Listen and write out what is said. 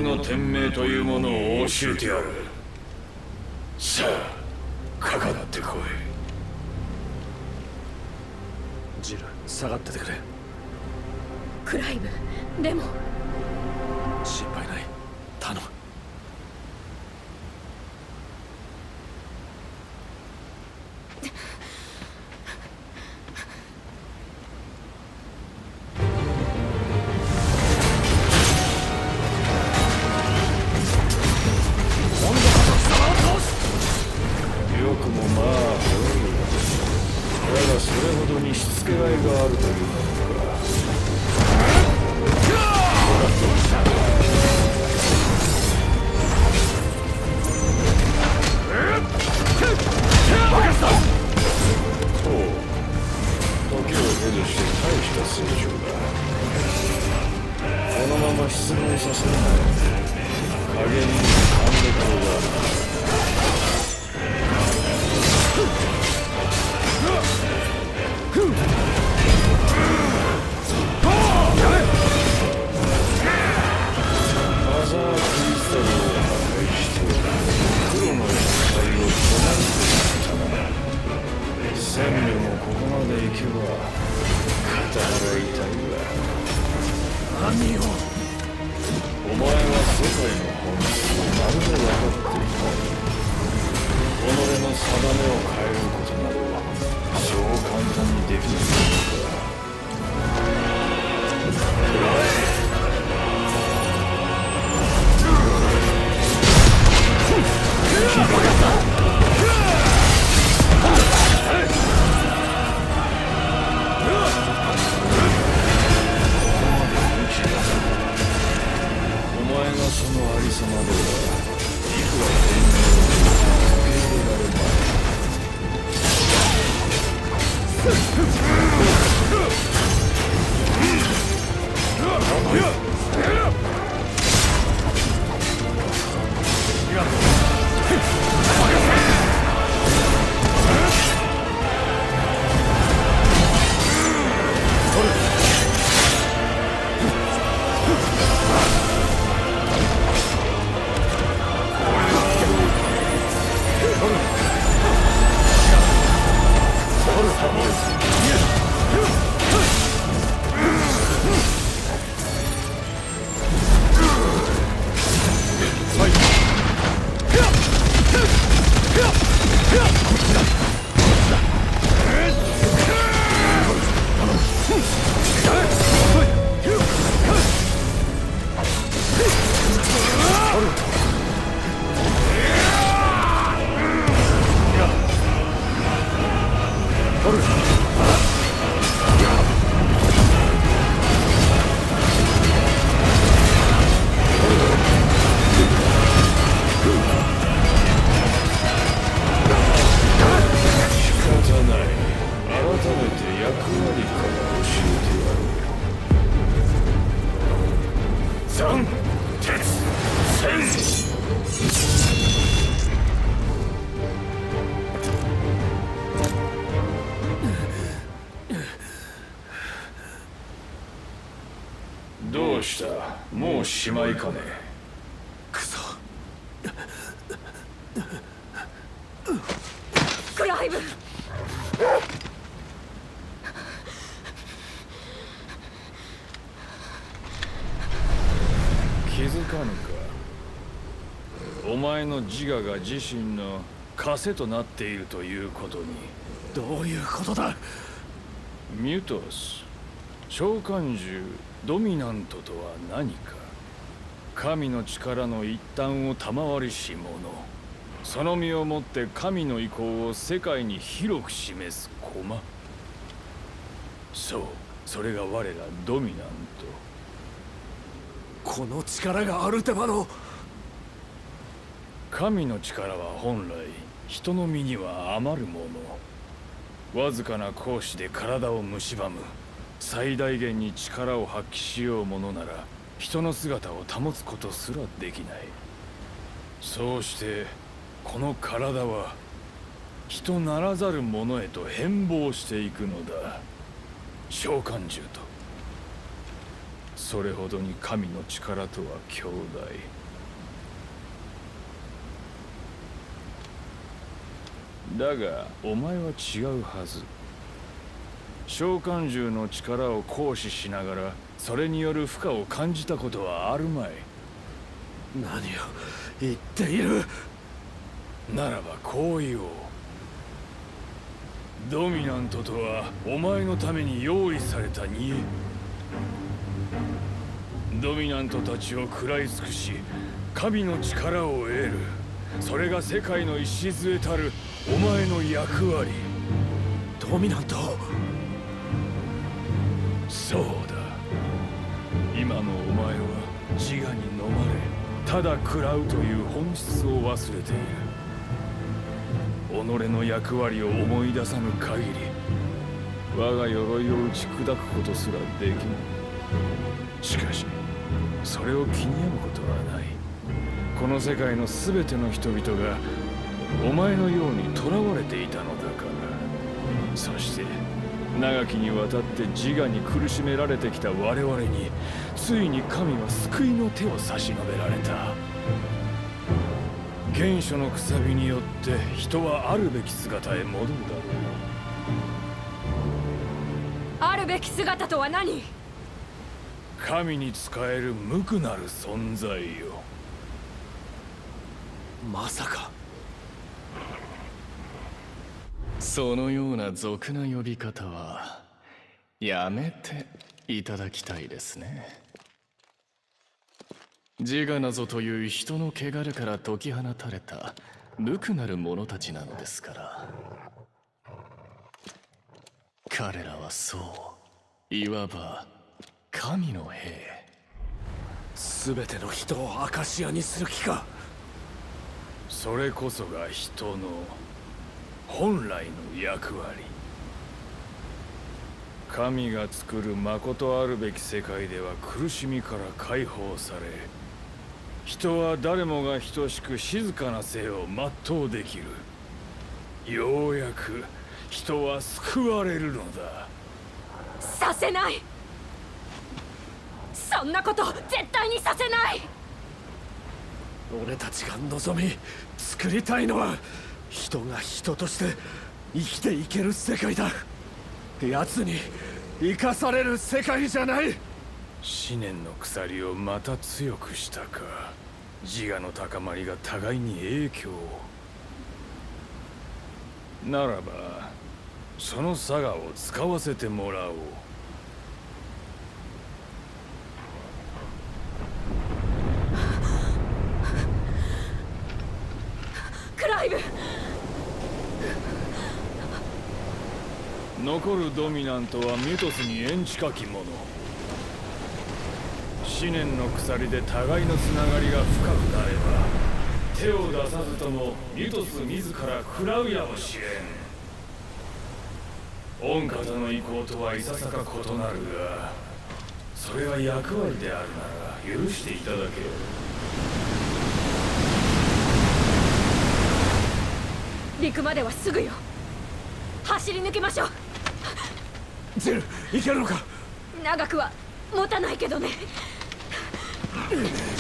の天命というものを教えてやる。さあ、かかってこい。 ジル、下がっててくれ。 クライブ、でも心配ない。頼む。 よくもまあだがそれほどにしつけがいがあるというのか。そう、時を経ずして大した成長だ。このまま失望させるなよ。加減に勘どころが。マザークリスタルを破壊して黒の野菜を取られてしまったな。千里もここまで行けば肩腹痛いわ。 何を。 お前は世界の本質をまるで分かっていない。己の定めを変えることなどそう簡単にできないのだ。お前がそのありさまではいくら天命を受け入れられまい。どうした？もうしまいかね。 クソ。 クライブ。 気づかぬか。お前の自我が自身の枷となっているということに。 どういうことだ。 ミュトス、召喚獣ドミナントとは何か。神の力の一端を賜りし者。その身をもって神の意向を世界に広く示す駒。そう、それが我らドミナント。 この力がアルテマの。 神の力は本来人の身には余るもの。わずかな行使で体を蝕む。最大限に力を発揮しようものなら人の姿を保つことすらできない。そうしてこの体は人ならざるものへと変貌していくのだ。召喚獣と。 それほどに神の力とは強大。だがお前は違うはず。召喚獣の力を行使しながらそれによる負荷を感じたことはあるまい。 何を言っている。 ならばこう言おう。ドミナントとはお前のために用意された煮え。ドミナントたちを食らい尽くし神の力を得る、それが世界の礎たるお前の役割。 ドミナント。 そうだ、今のお前は自我に飲まれただ食らうという本質を忘れている。己の役割を思い出さぬ限り我が鎧を打ち砕くことすらできない。しかしそれを気に病むことはない。この世界の全ての人々がお前のように囚われていたのだから。そして長きにわたって自我に苦しめられてきた我々についに神は救いの手を差し伸べられた。原初のくさびによって人はあるべき姿へ戻るだろう。 あるべき姿とは何？ 神に仕える無垢なる存在よ。 まさか。 そのような俗な呼び方はやめていただきたいですね。自我なぞという人の汚れから解き放たれた無垢なる者たちなのですから。彼らはそう、いわば神の兵。 全ての人をアカシアにする気か。 それこそが人の本来の役割。神が作る誠あるべき世界では苦しみから解放され、人は誰もが等しく静かな生を全うできる。ようやく人は救われるのだ。 させない。そんなこと絶対にさせない。 俺たちが望み作りたいのは人が人として生きていける世界だ。奴に生かされる世界じゃない。 思念の鎖をまた強くしたか。自我の高まりが互いに影響を。ならばそのサガを使わせてもらおう。 クライブ。 残るドミナントはミトスに縁近き者。思念の鎖で互いのつながりが深くなれば手を出さずともミトス自ら食らうやもしれん。御方の意向とはいささか異なるが、それは役割であるなら許していただけよ。 陸まではすぐよ。走り抜けましょう。 ゼル、いけるのか。 長くは持たないけどね。